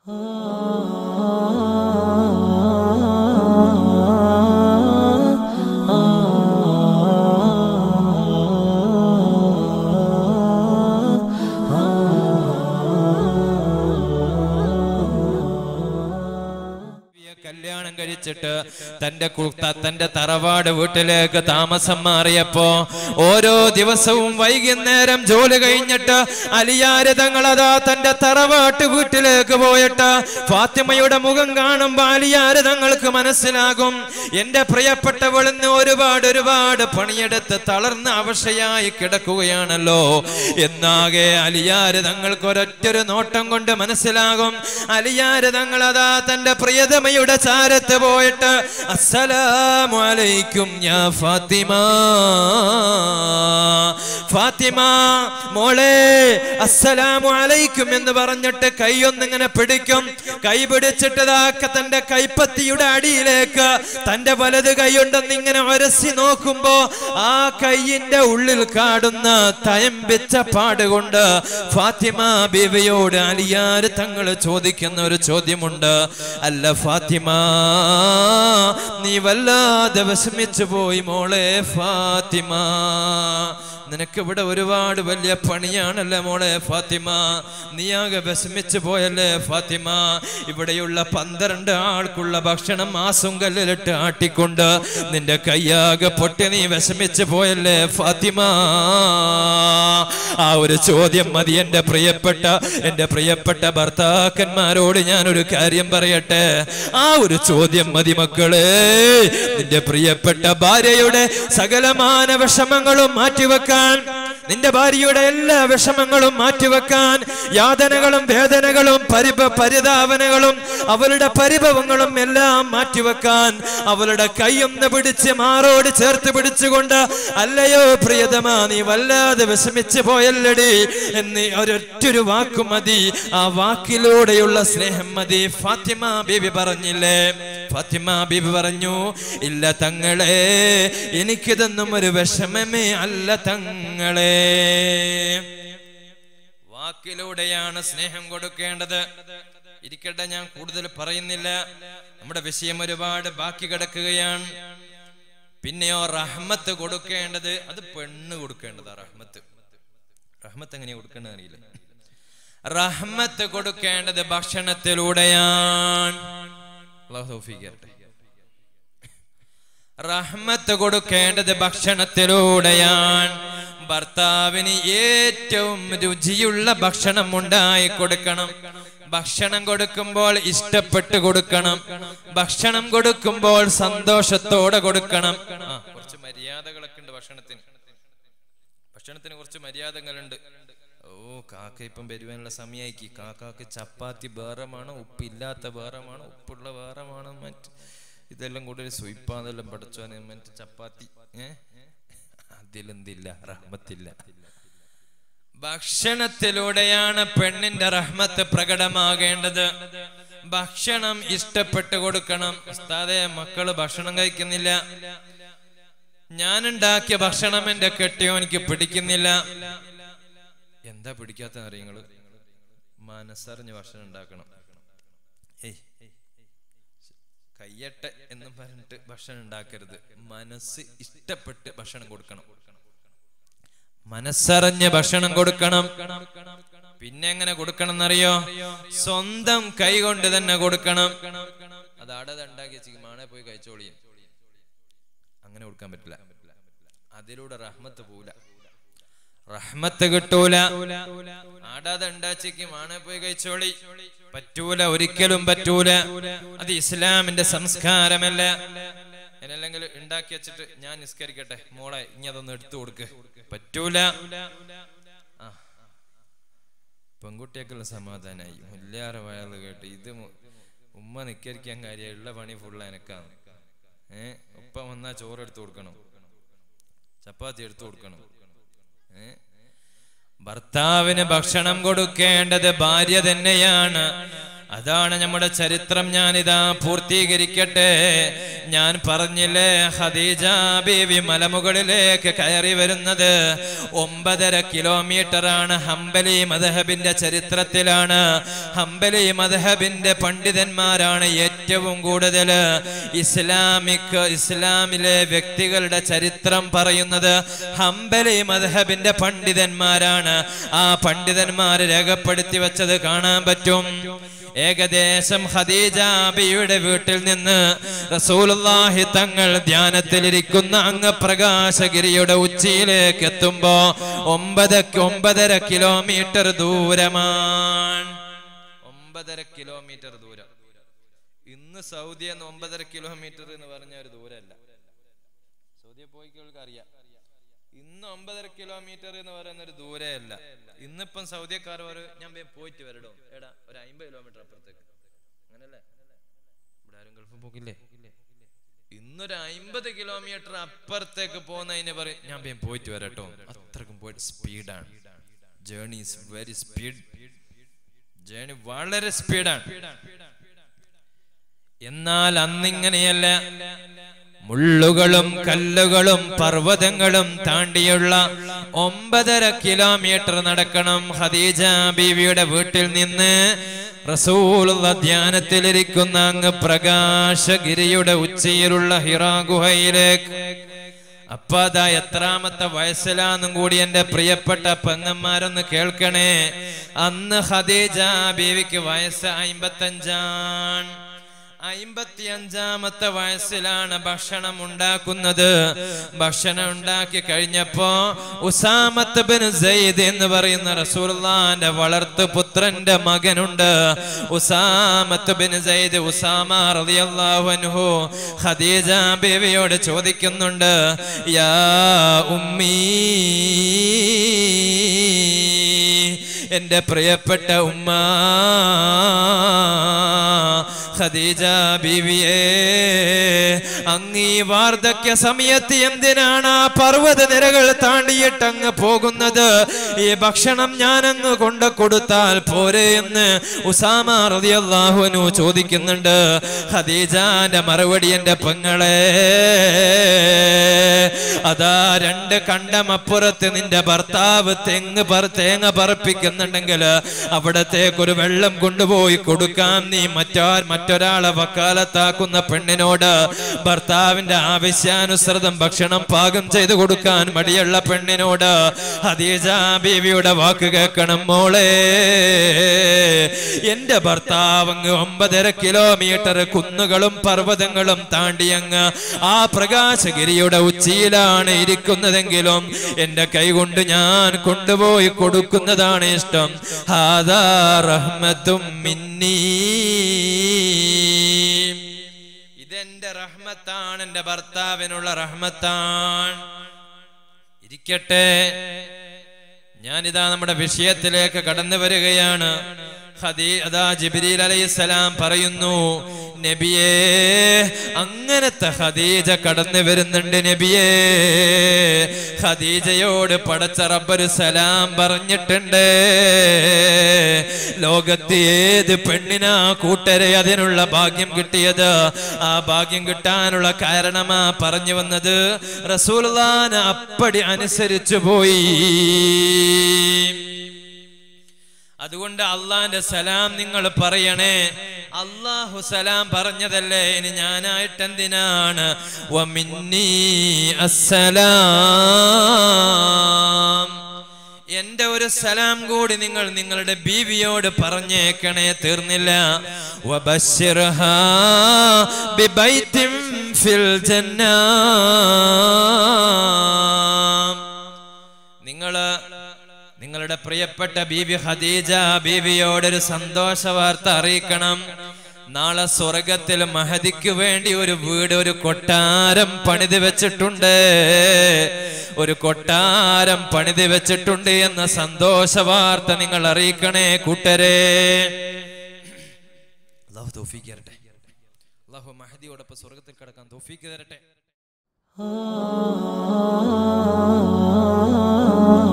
കല്യാണം കഴിച്ചിട്ട് തന്റെ തറവാട് വീട്ടിലേക്ക് താമസം മാറിയപ്പോ ഓരോ ദിവസവും വൈകുന്നേരം ജോലി കഴിഞ്ഞിട്ട് അലിയാര് തങ്ങളതാ തന്റെ തറവാട്ട് വീട്ടിലേക്ക് പോയിട്ട് ഫാത്തിമയുടെ മുഖം കാണുമ്പോ അലിയാര് തങ്ങൾക്ക് മനസ്സിലാകും എന്റെ പ്രിയപ്പെട്ടവളിന്ന് ഒരുപാട് പണിയെടുത്ത് തളർന്ന അവശയായി കിടക്കുകയാണല്ലോ. എന്നാകെ അലിയാര് തങ്ങൾക്ക് ഒരൊറ്റൊരു നോട്ടം കൊണ്ട് മനസ്സിലാകും. അലിയാര് തങ്ങളതാ തന്റെ പ്രിയതമയുടെ ചാരത്ത് പോയിട്ട് അസ്സലാമു അലൈക്കും യാ ഫാത്തിമ, ഫാത്തിമ മോളെ അസ്സലാമു അലൈക്കും എന്ന് പറഞ്ഞിട്ട് കൈയൊന്നിങ്ങനെ പിടിക്കും. കൈ പിടിച്ചിട്ട് തന്റെ കൈപ്പത്തിയുടെ അടിയിലേക്ക് തന്റെ വലത് കൈയുണ്ടെന്നിങ്ങനെ ഒരസി നോക്കുമ്പോ ആ കൈയിന്റെ ഉള്ളിൽ കാടുന്ന തയമ്പിച്ച പാടുകൊണ്ട് ഫാത്തിമ ബീവിയോട് അലിയാര് തങ്ങൾ ചോദിക്കുന്ന ഒരു ചോദ്യമുണ്ട്. അല്ല ഫാത്തിമ, നീ വല്ലാതെ വിഷമിച്ചു പോയി മോളെ ഫാത്തിമ, നിനക്ക് ഇവിടെ ഒരുപാട് വലിയ പണിയാണല്ലേ മോളെ ഫാത്തിമ, നീയാകെ വിഷമിച്ചു പോയല്ലേ ഫാത്തിമ, ഇവിടെയുള്ള 12 ആൾക്കുള്ള ഭക്ഷണം ആസുങ്കല്ലിലിട്ട് ആട്ടിക്കൊണ്ട് നിന്റെ കയ്യാകെ പൊട്ടി നീ വിഷമിച്ചു പോയല്ലേ ഫാത്തിമ. ആ ഒരു ചോദ്യം മതി എന്റെ പ്രിയപ്പെട്ട ഭർത്താക്കന്മാരോട് ഞാനൊരു കാര്യം പറയട്ടെ. ആ ഒരു ചോദ്യം മതി മക്കളെ. നിന്റെ പ്രിയപ്പെട്ട ഭാര്യയുടെ സകലമാന വിഷമങ്ങളും മാറ്റിവെക്കാൻ, നിന്റെ ഭാര്യയുടെ എല്ലാ വിഷമങ്ങളും മാറ്റിവെക്കാൻ, യാതനകളും വേദനകളും പരിതാപനകളും അവളുടെ പരിഭവങ്ങളും എല്ലാം മാറ്റിവെക്കാൻ അവളുടെ കൈയൊന്ന് പിടിച്ച് മാറോട് ചേർത്ത് പിടിച്ചുകൊണ്ട് അല്ലയോ പ്രിയതമാ നീ വല്ലാതെ വിഷമിച്ചു പോയല്ലടി എന്ന് ഒരൊറ്റൊരു വാക്കു മതി. ആ വാക്കിലൂടെയുള്ള സ്നേഹം മതി. ഫാത്തിമ ബീബി പറഞ്ഞില്ലേ, ഫാത്തിമ ബീബി പറഞ്ഞു, ഇല്ല തങ്ങളെ, എനിക്കിതൊന്നും ഒരു വിഷമമേ അല്ല തങ്ങളെ. വാക്കിലൂടെയാണ് സ്നേഹം കൊടുക്കേണ്ടത്. ഇരിക്കട്ടെ, ഞാൻ കൂടുതൽ പറയുന്നില്ല, നമ്മുടെ വിഷയം ഒരുപാട് ബാക്കി കിടക്കുകയാണ്. പിന്നെയോ റഹ്മത്ത് കൊടുക്കേണ്ടത്, അത് പെണ്ണ് കൊടുക്കേണ്ടതാ. റഹ്മത്ത് എങ്ങനെയാ കൊടുക്കേണ്ടത് അറിയില്ല. റഹ്മത്ത് കൊടുക്കേണ്ടത് ഭക്ഷണത്തിലൂടെയാണ്. അല്ലാഹു തൗഫീഖ് തരട്ടെ. റഹ്മത്ത് കൊടുക്കേണ്ടത് ഭക്ഷണത്തിലൂടെയാണ്. ഭർത്താവിന് ഏറ്റവും രുചിയുള്ള ഭക്ഷണം ഉണ്ടായി കൊടുക്കണം. ഭക്ഷണം കൊടുക്കുമ്പോൾ ഇഷ്ടപ്പെട്ട് കൊടുക്കണം. ഭക്ഷണം കൊടുക്കുമ്പോൾ സന്തോഷത്തോടെ കൊടുക്കണം. കുറച്ച് മര്യാദകളൊക്കെ ഉണ്ട് ഭക്ഷണത്തിന് കുറച്ച് മര്യാദകളുണ്ട്. ഓ കാക്ക ഇപ്പം വരുവാനുള്ള സമയമാക്കി. കാക്കാക്ക് ചപ്പാത്തി വേറമാണ്, ഉപ്പില്ലാത്ത വേറമാണ്, ഉപ്പുള്ള വേറമാണ്, മറ്റ് ഇതെല്ലാം കൂടുതൽ സ്വയിപ്പാന്നെല്ലാം പഠിച്ചോനെ. മറ്റ് ചപ്പാത്തി അതിലെന്തില്ല, റഹ്മത്തില്ല. ഭക്ഷണത്തിലൂടെയാണ് പെണ്ണിന്റെ റഹ്മത്ത് പ്രകടമാകേണ്ടത്. ഭക്ഷണം ഇഷ്ടപ്പെട്ട് കൊടുക്കണം. ഉസ്താദേ, മക്കള് ഭക്ഷണം കഴിക്കുന്നില്ല, ഞാനുണ്ടാക്കിയ ഭക്ഷണം എന്റെ കെട്ടിയോനിക്ക് പിടിക്കുന്നില്ല. എന്താ പിടിക്കാത്ത അറിയങ്ങള്? മനസ്സറിഞ്ഞ് ഭക്ഷണം ഉണ്ടാക്കണം. കയ്യട്ടെ എന്നും പറഞ്ഞിട്ട് ഭക്ഷണം ഉണ്ടാക്കരുത്. മനസ്സ് ഇഷ്ടപ്പെട്ട് ഭക്ഷണം കൊടുക്കണം. മനസ്സറിഞ്ഞ് ഭക്ഷണം കൊടുക്കണം. പിന്നെ എങ്ങനെ കൊടുക്കണം എന്നറിയോ? സ്വന്തം കൈ കൊണ്ട് തന്നെ കൊടുക്കണം. അത് ഉണ്ടാക്കി മാണെ പോയി കഴിച്ചോളിയും, അങ്ങനെ കൊടുക്കാൻ പറ്റില്ല. അതിലൂടെ റഹ്മത്ത് പോവില്ല, റഹ്മത്ത് കിട്ടൂല. ആടാതെ ഉണ്ടാച്ചിക്ക് മാണെ പോയി കഴിച്ചോളി പറ്റൂല, ഒരിക്കലും പറ്റൂല. അത് ഇസ്ലാമിന്റെ സംസ്കാരമല്ല. അല്ലെങ്കിൽ ഉണ്ടാക്കി വെച്ചിട്ട് ഞാൻ നിസ്കരിക്കട്ടെ മോളെ, ഇനി അതൊന്ന് എടുത്തു കൊടുക്ക്, പറ്റൂല. പെൺകുട്ടിയൊക്കെയുള്ള സമാധാനായി എല്ലാവരും വയറ് കേട്ട്. ഇത് ഉമ്മ നിക്കരിക്കാൻ കാര്യം, ഉള്ള പണി ഫുള്ള എനക്കാണ്. ഉപ്പ വന്നാ ചോറ് എടുത്തു കൊടുക്കണം, ചപ്പാത്തി എടുത്തു കൊടുക്കണം. ഭർത്താവിന് ഭക്ഷണം കൊടുക്കേണ്ടത് ഭാര്യ തന്നെയാണ്. അതാണ് നമ്മുടെ ചരിത്രം. ഞാനിതാ പൂർത്തീകരിക്കട്ടെ. ഞാൻ പറഞ്ഞില്ലേ, ഖദീജ ബീവി മലമുകളിലേക്ക് കയറി വരുന്നത് 9.5 കിലോമീറ്ററാണ്. ഹംബലി മദ്ഹബിന്റെ ചരിത്രത്തിലാണ്, ഹംബലി മദ്ഹബിന്റെ പണ്ഡിതന്മാരാണ് ഏറ്റവും കൂടുതൽ ഇസ്ലാമിലെ വ്യക്തികളുടെ ചരിത്രം പറയുന്നത് ഹംബലി മദ്ഹബിന്റെ പണ്ഡിതന്മാരാണ്. ആ പണ്ഡിതന്മാർ രേഖപ്പെടുത്തി വെച്ചത് കാണാൻ പറ്റും. ഏകദേശം ഖദീജ ബിയുടെ വീട്ടിൽ നിന്ന് റസൂലുള്ളാഹി തങ്ങൾ ധ്യാനത്തിലിരിക്കുന്ന അങ്ങ് പ്രകാശഗിരിയുടെ ഉച്ചിയിലേക്ക് എത്തുമ്പോ 9.5 കിലോമീറ്റർ ദൂരമാണ്. 9.5 കിലോമീറ്റർ ദൂരം. ഇന്ന് സൗദി 9.5 കിലോമീറ്റർ എന്ന് പറഞ്ഞ ഒരു ദൂരമല്ല. സൗദിയെ പോയിക്കൾക്ക് അറിയാം, ഇന്ന് 9.5 കിലോമീറ്റർ എന്ന് പറയുന്ന ഒരു ദൂരമല്ല. ഇന്നിപ്പം സൗദിയക്കാർ ഞാൻ പോയിട്ട് വരടോ, എടാ ഒരു 50 കിലോമീറ്റർ അപ്പുറത്തേക്ക്, അങ്ങനല്ലേ? ഇവിടെ ആരും ഗൾഫിൽ പോകില്ലേ? ഇന്നൊരു 50 കിലോമീറ്റർ അപ്പുറത്തേക്ക് പോകുന്നതിന് പറയും ഞാൻ പോയിട്ട് വരട്ടോ. അത്രക്കും പോയിട്ട് സ്പീഡാണ്. Journey is very speed. Journey വളരെ സ്പീഡാണ്. എന്നാൽ അന്നിങ്ങനെയല്ല. മുള്ളുകളും കല്ലുകളും പർവ്വതങ്ങളും താണ്ടിയുള്ള 9.5 കിലോമീറ്റർ നടക്കണം ഖദീജ ബീവിയുടെ വീട്ടിൽ നിന്ന് റസൂലുള്ള ധ്യാനത്തിലിരിക്കുന്ന അങ്ങ് പ്രകാശഗിരിയുടെ ഉച്ചിയിലുള്ള ഹിറാ ഗുഹയിലേക്ക്. അപ്പൊ അതാ എത്രാമത്തെ വയസ്സിലാന്നും കൂടി എന്റെ പ്രിയപ്പെട്ട പെങ്ങന്മാരൊന്ന് കേൾക്കണേ. അന്ന് ഖദീജ ബീവിക്ക് വയസ്സ് 55. 55-ാമത്തെ വയസ്സിലാണ് ഭക്ഷണം ഉണ്ടാക്കുന്നത്. ഭക്ഷണം ഉണ്ടാക്കി കഴിഞ്ഞപ്പോ ഉസാമത്ത് ബിൻ സയ്യിദ് എന്ന് പറയുന്ന റസൂലുള്ളാഹിന്റെ വളർത്തു പുത്രന്റെ മകനുണ്ട്. ഉസാമത്ത് ബിൻ സയ്യിദ്, ഉസാമ റളിയല്ലാഹു അൻഹു ഖദീജ ബീവിയോട് ചോദിക്കുന്നുണ്ട്, യാ ഉമ്മീ, എന്റെ പ്രിയപ്പെട്ട ഉമ്മ ഖദീജ ബീവിയെ, അങ്ങീ വാർദ്ധക്യ സമയത്ത് എന്തിനാണ് ആ പർവ്വത നിരകൾ താണ്ടിയിട്ട് അങ്ങ് പോകുന്നത്? ഈ ഭക്ഷണം ഞാനങ്ങ് കൊണ്ട് കൊടുത്താൽ പോരെ എന്ന് ഉസാമ റളിയല്ലാഹു അൻഹു ചോദിക്കുന്നുണ്ട്. ഖദീജന്റെ മറുപടി, എന്റെ പെങ്ങളെ, അതാ 2 കണ്ടമപ്പുറത്ത് നിന്റെ ഭർത്താവ് തേങ്ങ പറപ്പിക്കുന്നുണ്ടെങ്കിൽ അവിടത്തേക്കൊരു വെള്ളം കൊണ്ടുപോയി കൊടുക്കാൻ നീ മറ്റൊരാളെ വക്കാലത്താക്കുന്ന പെണ്ണിനോട്, ഭർത്താവിന്റെ ആവശ്യാനുസൃതം ഭക്ഷണം പാകം ചെയ്തു കൊടുക്കാൻ മടിയുള്ള പെണ്ണിനോട് ഖദീജ ബീവിയുടെ വാക്ക് കേൾക്കണം മോളെ. എന്റെ ഭർത്താവ് അങ്ങ് 9.5 കിലോമീറ്റർ കുന്നുകളും പർവ്വതങ്ങളും താണ്ടിയങ്ങ് ആ പ്രകാശഗിരിയുടെ ഉച്ചിയിലാണ് ഇരിക്കുന്നതെങ്കിലും എന്റെ കൈകൊണ്ട് ഞാൻ കൊണ്ടുപോയി കൊടുക്കുന്നതാണ് ഇഷ്ടം. ഹാദാ റഹ്മത്തും മിന്നീ, ഇതെന്റെ റഹ്മത്താണ്, എന്റെ ഭർത്താവിനുള്ള റഹ്മത്താണ്. ഇരിക്കട്ടെ, ഞാനിതാ നമ്മുടെ വിഷയത്തിലേക്ക് കടന്നു വരികയാണ്. അതാ ജിബ്രീൽ അലൈഹിസ്സലാം പറയുന്നു, നബിയേ, അങ്ങനത്തെ ഖദീജ കടന്നു വരുന്നുണ്ട് നബിയേ. ഖദീജയോട് പടച്ച റബ്ബ് സലാം പറഞ്ഞിട്ടുണ്ട്. ലോകത്ത് ഏത് പെണ്ണിനാ കൂട്ടരെ അതിനുള്ള ഭാഗ്യം കിട്ടിയത്? ആ ഭാഗ്യം കിട്ടാനുള്ള കാരണമാ പറഞ്ഞു വന്നത്. റസൂലുള്ളാഹിനെ അപ്പടി അനുസരിച്ചു പോയി. അതുകൊണ്ട് അള്ളാന്റെ സലാം നിങ്ങൾ പറയണേ. അള്ളാഹു സലാം പറഞ്ഞതല്ലേ, ഇനി ഞാനായിട്ട് എന്തിനാണ്? വമിന്നീ അസ്സലാം, എന്റെ ഒരു സലാം കൂടി നിങ്ങൾ നിങ്ങളുടെ ബീവിയോട് പറഞ്ഞേക്കണേ. തീർന്നില്ല. വബശ്ശിർഹാ ബിബൈത്തിൻ ഫിൽ ജന്ന, നിങ്ങളുടെ പ്രിയപ്പെട്ട ബീവി ഖദീജ ബീവിയോടൊരു സന്തോഷ വാർത്ത അറിയിക്കണം. നാളെ സ്വർഗത്തിൽ മഹദിക്ക് വേണ്ടി ഒരു വീട്, ഒരു കൊട്ടാരം പണിത് വെച്ചിട്ടുണ്ട്. ഒരു കൊട്ടാരം പണിത് വെച്ചിട്ടുണ്ട് എന്ന സന്തോഷ വാർത്ത നിങ്ങൾ അറിയിക്കണേ കൂട്ടരെ. അല്ലാഹു തൗഫീഖ് തരട്ടെ. അല്ലാഹു മഹദിയോടൊപ്പം സ്വർഗത്തിൽ കടക്കാൻ തൗഫീഖ് തരട്ടെ.